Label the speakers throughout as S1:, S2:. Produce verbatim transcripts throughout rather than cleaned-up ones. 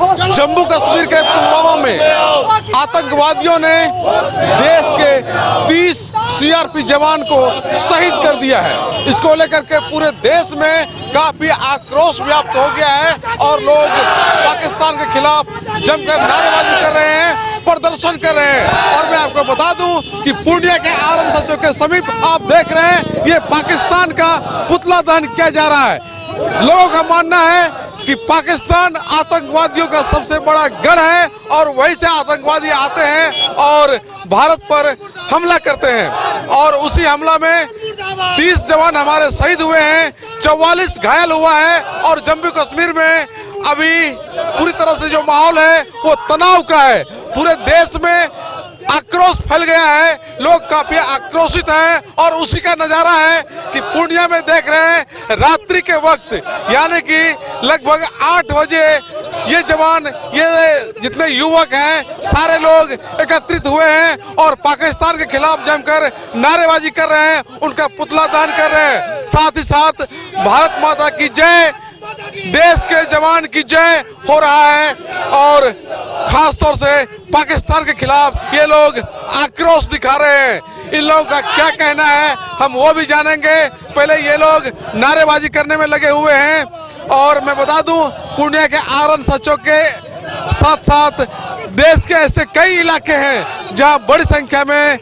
S1: जम्मू कश्मीर के पुलवामा में आतंकवादियों ने देश के तीस सीआरपी जवान को शहीद कर दिया है। इसको लेकर के पूरे देश में काफी आक्रोश व्याप्त हो गया है और लोग पाकिस्तान के खिलाफ जमकर नारेबाजी कर रहे हैं, प्रदर्शन कर रहे हैं। और मैं आपको बता दूं कि पूर्णिया के आरम सचो के समीप आप देख रहे हैं ये पाकिस्तान का पुतला दहन किया जा रहा है। लोगों का मानना है कि पाकिस्तान आतंकवादियों का सबसे बड़ा गढ़ है और वहीं से आतंकवादी आते हैं और भारत पर हमला करते हैं। और उसी हमला में तीस जवान हमारे शहीद हुए हैं, चौवालीस घायल हुआ है और जम्मू कश्मीर में अभी पूरी तरह से जो माहौल है वो तनाव का है। पूरे देश में आक्रोश फैल गया है, लोग काफी आक्रोशित हैं और उसी का नजारा है कि पूर्णिया में देख रहे हैं रात्रि के वक्त यानी कि लगभग आठ बजे ये जवान, ये जितने युवक हैं सारे लोग एकत्रित हुए हैं और पाकिस्तान के खिलाफ जमकर नारेबाजी कर रहे हैं, उनका पुतला दहन कर रहे हैं। साथ ही साथ भारत माता की जय, देश के जवान की जय हो रहा है और खास तौर से पाकिस्तान के खिलाफ ये लोग आक्रोश दिखा रहे हैं। इन लोगों का क्या कहना है हम वो भी जानेंगे। पहले ये लोग नारेबाजी करने में लगे हुए हैं और मैं बता दूं पूर्णिया के आरन सचो के साथ साथ देश के ऐसे कई इलाके हैं जहां बड़ी संख्या में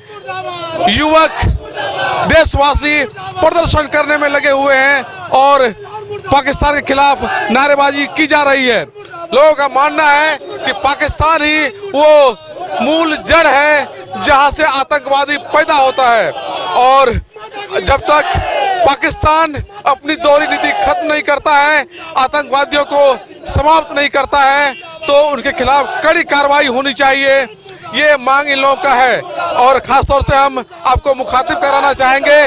S1: युवक देशवासी प्रदर्शन करने में लगे हुए हैं और पाकिस्तान के खिलाफ नारेबाजी की जा रही है। लोगों का मानना है कि पाकिस्तान ही वो मूल जड़ है जहां से आतंकवादी पैदा होता है और जब तक पाकिस्तान अपनी दोहरी नीति खत्म नहीं करता है, आतंकवादियों को समाप्त नहीं करता है, तो उनके खिलाफ कड़ी कार्रवाई होनी चाहिए। ये मांग इन लोगों का है और खासतौर से हम आपको मुखातिब कराना चाहेंगे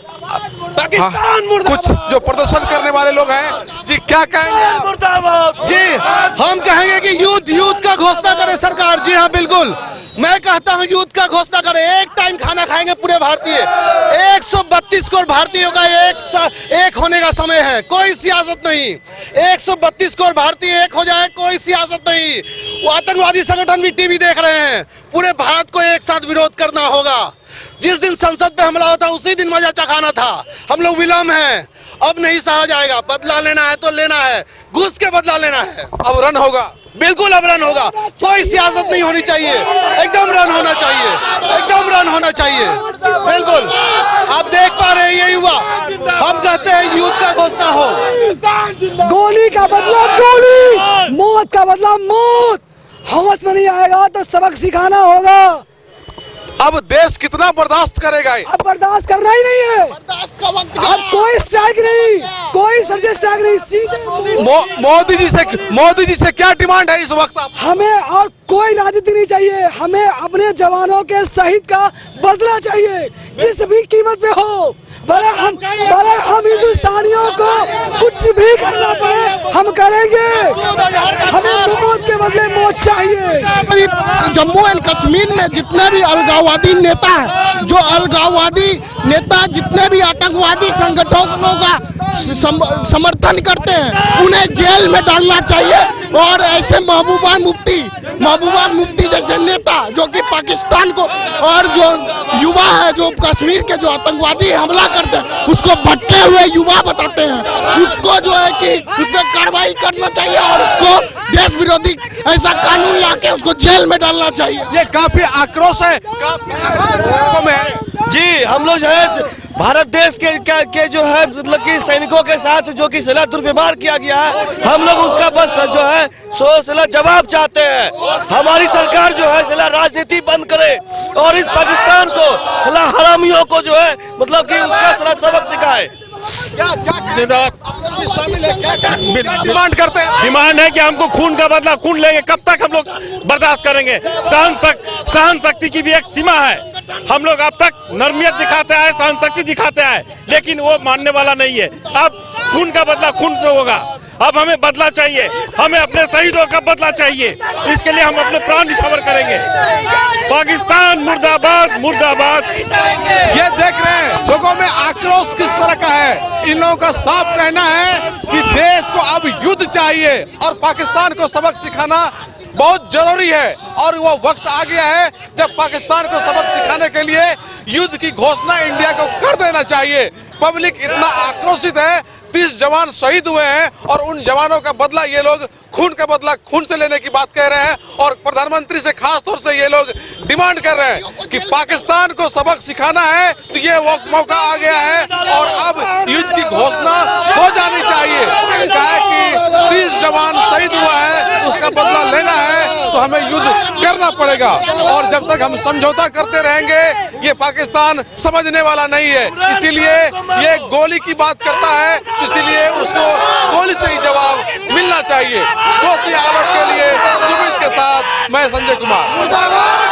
S1: पाकिस्तान हाँ, कुछ जो प्रदर्शन करने वाले लोग हैं जी, क्या कहेंगे?
S2: जी हम कहेंगे कि युद्ध युद्ध का घोषणा करे सरकार। जी हाँ बिल्कुल, मैं कहता हूँ युद्ध का घोषणा करे। एक टाइम खाना खाएंगे पूरे भारतीय, एक सौ बत्तीस करोड़ भारतीयों का एक एक होने का समय है, कोई सियासत नहीं। एक सौ बत्तीस करोड़ भारतीय एक हो जाए, कोई सियासत नहीं। वो आतंकवादी संगठन भी टीवी देख रहे हैं, पूरे भारत को एक साथ विरोध करना होगा। जिस दिन संसद पे हमला होता उसी दिन मजा चखाना था। हम लोग विलम्ब हैं, अब नहीं सहा जाएगा। बदला लेना है तो लेना है, घुस के बदला लेना है।
S1: अब रन होगा,
S2: बिल्कुल अब रन होगा। कोई सियासत नहीं होनी चाहिए, एकदम रन होना चाहिए, एकदम रन होना चाहिए बिल्कुल। आप देख पा रहे हैं ये युवा, हम कहते हैं युद्ध का घोषणा हो।
S3: गोली का बदला गोली, मौत का बदला मौत। हवस में नहीं आएगा तो सबक सिखाना होगा।
S1: अब देश कितना बर्दाश्त करेगा?
S3: अब बर्दाश्त करना ही नहीं है, अब कोई स्ट्राइक नहीं, कोई सर्जिकल स्ट्राइक नहीं, सीधे
S1: मो, मोदी जी से मोदी जी से क्या डिमांड है इस वक्त? आप
S3: हमें और कोई राजनीति नहीं चाहिए, हमें अपने जवानों के शहीद का बदला चाहिए जिस भी कीमत पे हो। भले हम भले हम हिंदुस्तानियों को कुछ भी करना पड़े हम करेंगे, हमें मौत के बदले मौत चाहिए।
S2: जम्मू एंड कश्मीर में जितने भी अलगाववादी नेता हैं, जो अलगाववादी नेता जितने भी आतंकवादी संगठनों का समर्थन करते हैं उन्हें जेल में डालना चाहिए। और ऐसे महबूबा मुफ्ती महबूबा मुफ्ती जैसे नेता जो कि पाकिस्तान को और जो युवा है जो कश्मीर के जो आतंकवादी हमला करते हैं उसको भटके हुए युवा बताते हैं, उसको जो है कि उस पर कार्रवाई करना चाहिए और उसको देश विरोधी ऐसा कानून लाके उसको जेल में डालना चाहिए।
S1: ये काफी आक्रोश है, काफी है।
S4: जी हम लोग जो है भारत देश के के जो है मतलब कि सैनिकों के साथ जो कि सिला दुर्व्यवहार किया गया है, हम लोग उसका बस जो है सो सिला जवाब चाहते हैं। हमारी सरकार जो है सिला राजनीति बंद करे और इस पाकिस्तान को सिला हरामियों को जो है मतलब कि उसका सिला सबक सिखाए।
S1: क्या क्या शामिल है, क्या क्या डिमांड करते हैं?
S5: डिमांड है कि हमको खून का बदला खून लेंगे, कब तक हम लोग बर्दाश्त करेंगे? सहन शक्ति सहन शक्ति की भी एक सीमा है। हम लोग अब तक नरमियत दिखाते आए, सहन शक्ति दिखाते आए, लेकिन वो मानने वाला नहीं है। अब खून का बदला खून से होगा। अब हमें बदला चाहिए, हमें अपने शहीदों का बदला चाहिए। इसके लिए हम अपने प्राण न्यौछावर करेंगे। पाकिस्तान मुर्दाबाद, मुर्दाबाद।
S1: ये देख रहे हैं लोगों में आक्रोश किस तरह का है। इन लोगों का साफ कहना है कि देश को अब युद्ध चाहिए और पाकिस्तान को सबक सिखाना बहुत जरूरी है। और वो वक्त आ गया है जब पाकिस्तान को सबक सिखाने के लिए युद्ध की घोषणा इंडिया को कर देना चाहिए। पब्लिक इतना आक्रोशित है, तीस जवान शहीद हुए हैं और उन जवानों का बदला ये लोग खून का बदला खून से लेने की बात कह रहे हैं। और प्रधानमंत्री से खास तौर से ये लोग डिमांड कर रहे हैं कि पाकिस्तान को सबक सिखाना है तो ये वक्त मौका आ गया है और अब युद्ध की घोषणा हो जानी चाहिए। क्या है कि तीस जवान शहीद हुआ है, उसका बदला लेना है तो हमें युद्ध करना पड़ेगा। और जब तक हम समझौता करते रहेंगे ये पाकिस्तान समझने वाला नहीं है। इसीलिए ये गोली की बात करता है, इसीलिए उसको गोली से ही जवाब मिलना चाहिए। दोषी आरोप के लिए सुमित के साथ मैं संजय कुमार।